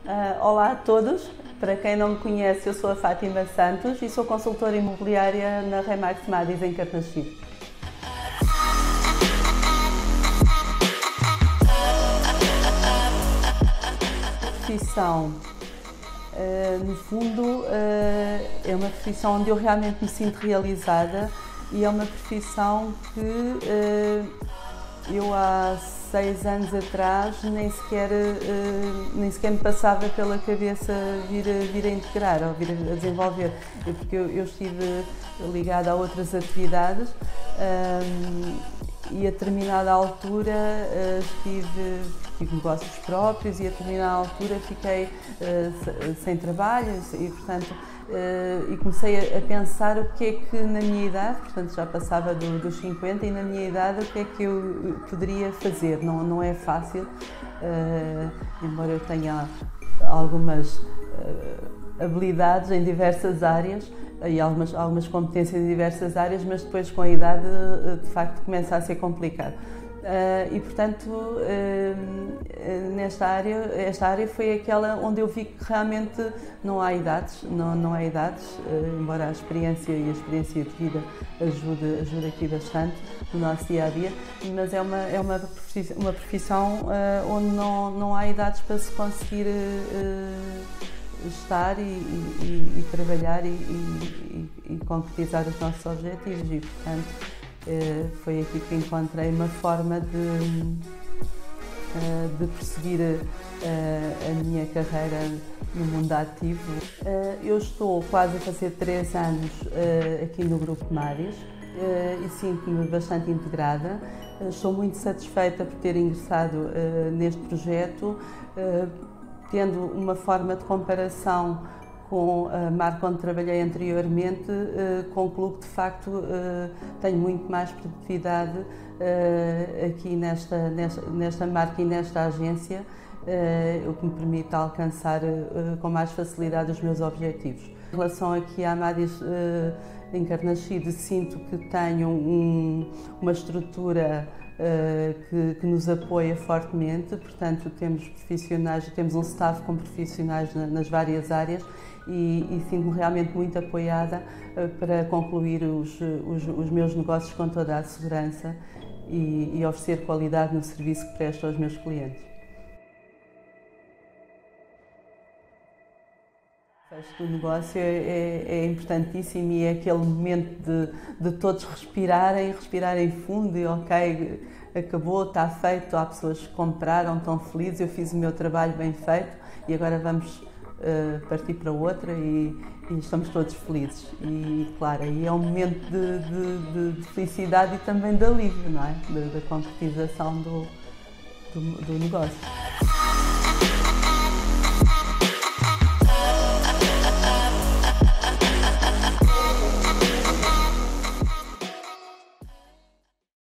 Olá a todos, para quem não me conhece, eu sou a Fátima Santos e sou consultora imobiliária na Remax Madis em Carnaxide. A profissão, no fundo, é uma profissão onde eu realmente me sinto realizada e é uma profissão que eu há 6 anos atrás nem sequer me passava pela cabeça vir a integrar ou vir a desenvolver, porque eu estive ligada a outras atividades e a determinada altura tive negócios próprios e a determinada altura fiquei sem trabalho e portanto e comecei a pensar o que é que na minha idade, portanto já passava dos 50 e na minha idade o que é que eu poderia fazer. Não é fácil, embora eu tenha algumas habilidades em diversas áreas e algumas competências em diversas áreas, mas depois com a idade de facto começa a ser complicado. E portanto esta área foi aquela onde eu vi que realmente não há idades, embora a experiência e a experiência de vida ajude aqui bastante no nosso dia a dia, mas é uma profissão onde não há idades para se conseguir estar e trabalhar e concretizar os nossos objetivos e portanto foi aqui que encontrei uma forma de perseguir a minha carreira no mundo ativo. Eu estou quase a fazer 3 anos aqui no Grupo Madis e sinto-me bastante integrada. Estou muito satisfeita por ter ingressado neste projeto, tendo uma forma de comparação com a marca onde trabalhei anteriormente, concluo que de facto tenho muito mais produtividade aqui nesta marca e nesta agência, o que me permite alcançar com mais facilidade os meus objetivos. Em relação aqui à Madis em Carnaxide, sinto que tenho uma estrutura que nos apoia fortemente, portanto temos um staff com profissionais nas várias áreas e sinto-me realmente muito apoiada para concluir os meus negócios com toda a segurança e oferecer qualidade no serviço que presto aos meus clientes. O fecho do negócio é importantíssimo e é aquele momento de todos respirarem fundo e ok, acabou, está feito, há pessoas que compraram, estão felizes, eu fiz o meu trabalho bem feito e agora vamos partir para outra e estamos todos felizes. E claro, aí é um momento de felicidade e também de alívio, não é? Da concretização do negócio.